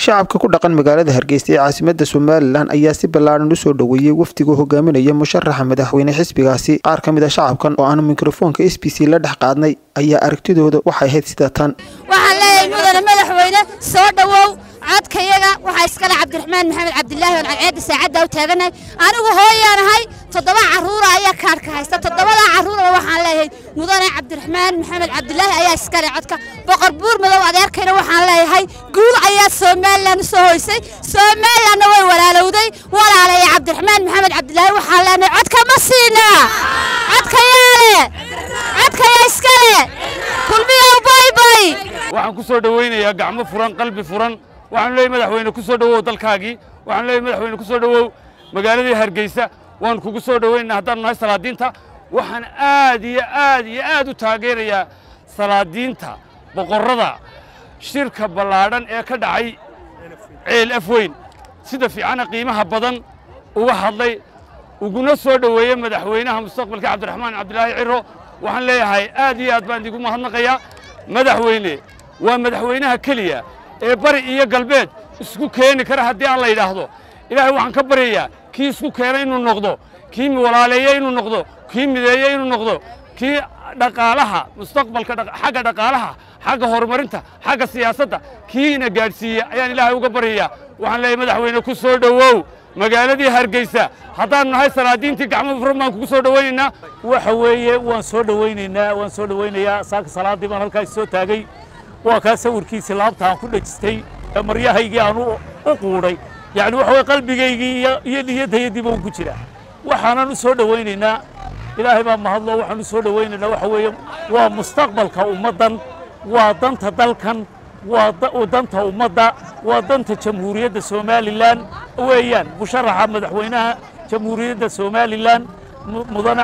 shacabka ku dhaqan magaalada Hargeysa ee caasimadda Somaliland ayaa si ballaaran u soo dhaweeyay wafdiga hogaaminaya musharaxa madaxweyne xisbigaasi. Qaar ka mid ah shacabkan oo aan mikrofoonka SBC la dhex qaadnay ayaa aragtidooda waxay ahayd sida tan. waxaan leeyahay mudane madaxweyne soo dhawow codkayaga waxa iskala Cabdiraxmaan Maxamed Cabdilaahi oo cadceed saacada u taaganay anigu hooyanahay 7 caruur ayaa kaarka haysta 7 caruur waxaan leeyahay mudane Cabdiraxmaan Maxamed Cabdilaahi ayaa iskala codka boqor buur madow adeerkayna waxaan leeyahay guul ayaa Somaliland soo hoysay Somaliland way walaalowday walaalay Cabdiraxmaan Maxamed Cabdilaahi waxaan leenahay codka ma siina codkaya iskale kulmiyo bay bay waxaan ku soo dhaweynayaa gacmo furan qalbi furan waxaan leeyahay madaxweyne ku soo dhawow dalkaagii waxaan leeyahay madaxweyne ku soo dhawow magaaladii Hargeysa waan kugu soo dhaweynaa haddaan nahay salaadiinta waxaan aad u taageerayaa salaadiinta boqorrada shirka ballaadhan ee ka dhacay ceel afweyn sida fiican qiimaha badan uga hadlay uguna soo dhaweeyay madaxweynaha mustaqbalka Cabdiraxmaan Cabdilaahi Ciro waxaan leeyahay aad baan idigu mahadnaqayaa madaxweyne waa madaxweynaha kaliya ee bari iyo galbeed isku keeni kara haddii aan la yiraahdo ilaahay waxaan ka baryayaa kii isku keenay inuu noqdo kii walaaleeyay inuu noqdo kii mideeyay inuu noqdo kii dhaqaalaha mustaqbalka xagga dhaqaalaha xagga horumarinta xagga siyaasadda kiina gaarsiiya ayaan ilaahay uga baryayaa waxaan leeyahay madaxweyne ku soo dhawow magaaladii Hargeysa haddaan nahay salaadiintii gacmo furan baan kugu soo dhaweynaynaa waxa weeye waan soo dhaweynayaa saaka salaadii baan halkaas soo taagay waa ka sawirkiisa laabtaan ku dhajistay maryahaygii aan u quuray yani waxa way qalbigaygii iyo niyadaydii baan ku jira waxaan u soo dhaweynaynaa ilaahay baa mahadlo waxaan u soo dhaweynaynaa waxa weeye waa mustaqbalka ummadan waa danta dalkan waa danta ummadda waa danta jamhuuriyadda Somaliland weeyaan musharaxa madaxweynaha jamhuuriyadda Somaliland mudane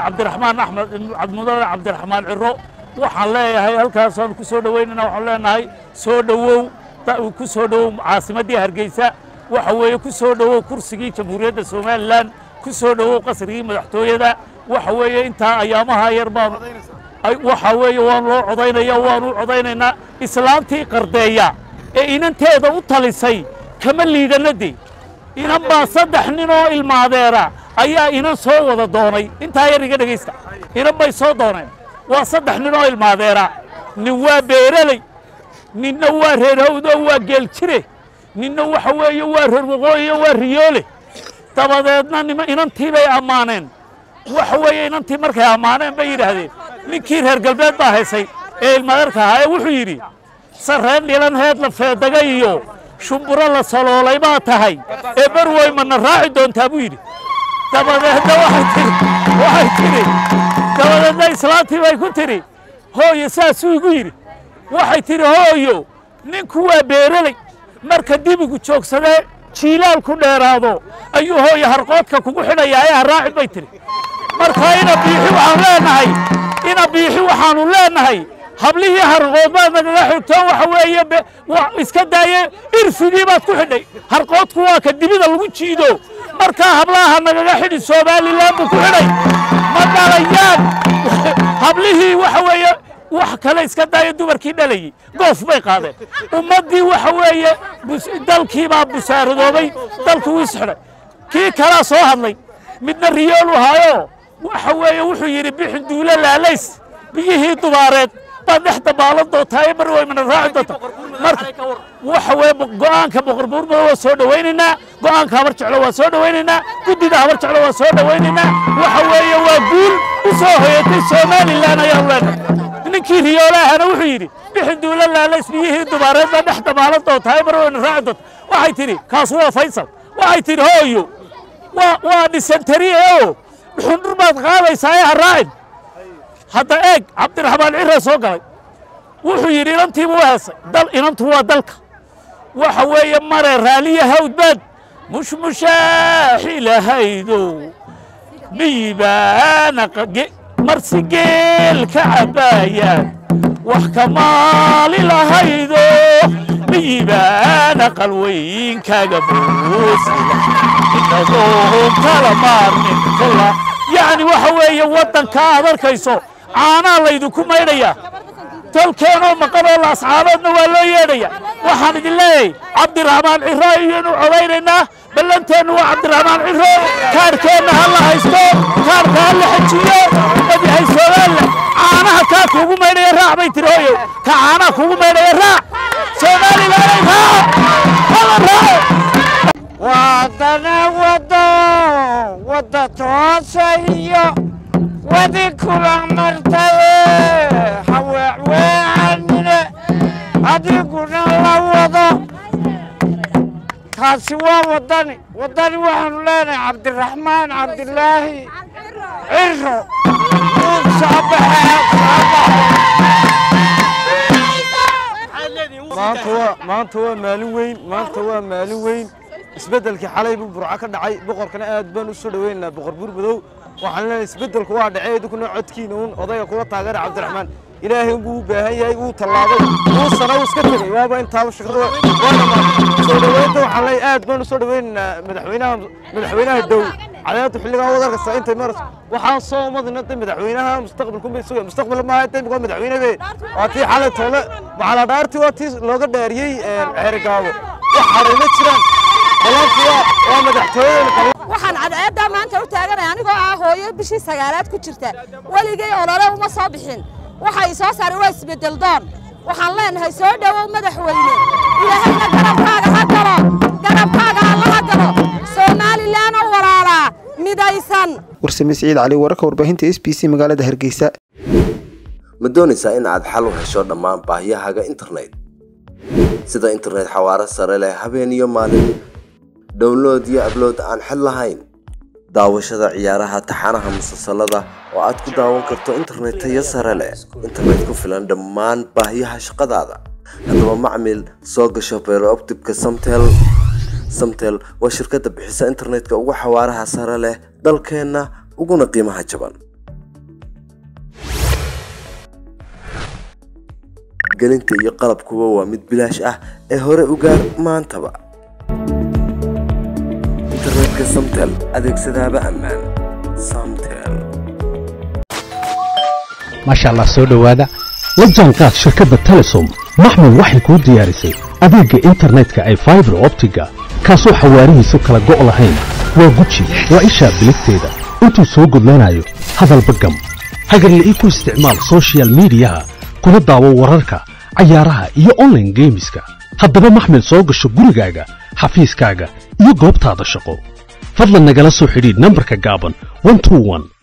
Cabdiraxmaan Ciro waxaan leeyahay halkaas aan ku soo dhaweynaa waxaan leenahay soo dhawow ku soo dhawow caasimadii Hargeysa waxa weeye ku soo dhawow kursigii jamhuuriyadda Somaliland ku soo dhawow qasrigii madaxtooyada waxa weeye inta ayaamaha yar baan waxa weeye waan loo codaynaynaa islaamtii qardeeya ee inanteeda u talisay kama liidanadii inan baa 3 nin oo ilmaadeera ayaa inan soo wada doonay inta yar iga dhageysta inan bay soo dooneen waa 3 nin oo ilmaadeera nin waa beeraley ninna waa reer hawdo waa geel jire ninna waxa weeye waa reer waqooyi waa riyoole dabadeedna inantii bay amaaneen waxa weeye inantii markay amaaneen bay yiraahdeen ninkii reer galbeed baa haysay ee ilmaadeerka ahaa wuxuu yiri sarreen dhilan heed la feedagay iyo shumburo la saloolay baa tahay ee barway mana raaci doontaa buu yiri dabadeedna waxay tiri dabadeedna islaantii bay ku tiri hooyo saasuu igu yiri waxay tiri hooyo ninku waa beeraley marka dibigu joogsadee jiilaal ku dheeraado ayuu hooyo harqoodka kugu xidhayaa ee raaci bay tiri marka ina biixi waxaanu leenahay hablihii harqood baa naga xigto waxa weeye iska daayay irfidii baad ku xidhay harqoodku waa ka dibida lagu jiido marka hablaha naga xidhi Somaliland ku xidhay ma dhalayaan hablihii waxa weeye wax kale iska daayay dumarkii dhalay goof bay qaadeen ummadii waxa weeye dalkii baa busaaradoobay dalku wuu isxidhay kii kala soo hadlay midna riyool wahayo waxa weeye wuxuu yiri bixin duula laalays biyihii dubaareed baa dhexda baalan doontaa mar way mana raaci doonta marka waxa weeye go'aanka boqor buur madow waa soo dhaweynaynaa go'aanka habar jeclo waa soo dhaweynaynaa gudida habar jeclo waa soo dhaweynaynaa waxa weeye waa guul u soo hoyatay Somaliland ayaa leenahay ninkii riyoolahana wuxuu yiri bixin duula laalays biyihii dubaareed baa dhexda baalan doontaa mar way mana raaci doonta waxay tiri kaas waa Faysal waxay tiri hooyo waa dysentery xundur baad qaadaysaa haraacin hadda eeg Cabdiraxmaan Ciro soo galay wuxuu yiri inantii buu heesay inantu waa dalka waxa weeye mare raaliya hawdbad mushaaxi lahaydo miibaana marsigeel ka cabaayaan wax kamaali lahaydo miibaana qalweynkaaga buusila inagoo kala maarmin kula يعني waxa weeye wadanka aad arkayso caana la idinku maydhaya tolkeenoo maqanoo laascaanoodna waa loo yeedhaya waxaan idin leeyahay cabdiraxmaan ciro iyonu codaynaynaa ballanteennu waa cabdiraxmaan ciro kaarkeenna ha la haysto kaarka ha la xejiyo madaxay somalilan caanaha kaa kuugu maydhaya raac bay tiri hooyow ka caanaha kuugu maydhaya raac somalilanay raac hala raac wadana wada toosayo wadi kula martaye haweecweecanine adiguna la wado kaasi waa wadani waxaanu leenahay cabdiraxmaan cabdilaahi ciro uu soo baxee maanta waa maalin weyn isbeddelkii xalay buu burco ka dhacay boqorkana aad baan u soo dhaweynaynaa boqor buurmadow waxaan leenahay isbeddelku waa dhacay idinkuna codkiina uun odayga kula taageera cabdiraxmaan ilaahay unbuu u baahan yahay uu tallaabay uu sana u iska tegay waaba intaaba shaqada waa dhammaatay soo dhaweynta waxaan leeyahay aad baan u soo dhaweynaynaa madaxweynaha dow cadaabta xilligan wad arkaysaa intay maras waxaan soo umadina madaxweynaha mustaqbal maaha imika waa madaxweyne waa tii xalay toole macaladaartii waa tii looga dhaariyey xerigaabo wax xarayma jiraan waxaan cadceedda maanta u taaganay anigoo ah hooyo bishii 9aad ku jirta waligay olole uma soo bixin waxay soo saaray waa isbedel doon waxaan leenahay soo dhawow madaxweyne ilaahayna garabkaaga ha galo Allah ha galo Soomaaliland oo walaala midaysan warsame Saciid Cali wararka warbaahinta SBC magaalada Hargeysa ma doonaysaa in aad xal u hesho dhammaan baahiyahaaga internet sida internet xawaare sare leh habeen iyo maalin download iyo upload aan xad lahayn daawashada ciyaaraha taxanaha musalsalada oo aad ku daawan karto internet tayo sare leh internet ku filan dhammaan baahiyaha shaqadaada haddaba macmiil soo gasho Fiber Optic Samtel waa shirkadda bixisa internetka ugu xawaaraha sare leh dalkeena uguna qiimaha jaban gelinta iyo qalabkuba waa mid bilaash ah ee hore u gaar maantaba internetka Samtel adeegsadaaba ammaan Samtel masha Allah soo dhawaada la jaanqaad shirkadda Telesom maxmed waxay ku diyaarisay adeegga internetka ay Fiber Optic kaasoo xawaarihiisu kala go' lahayn waa guji waa isha biligteeda intuu soo gudlanayo hadalba gam hagarlii ku isticmaal social media kuna daawo wararka ciyaaraha iyo online gameska haddaba maxmed soo gasho gurigaaga xafiiskaaga iyo goobtaada shaqo fadlan nagala soo xidhiidh nambarka gaaban 121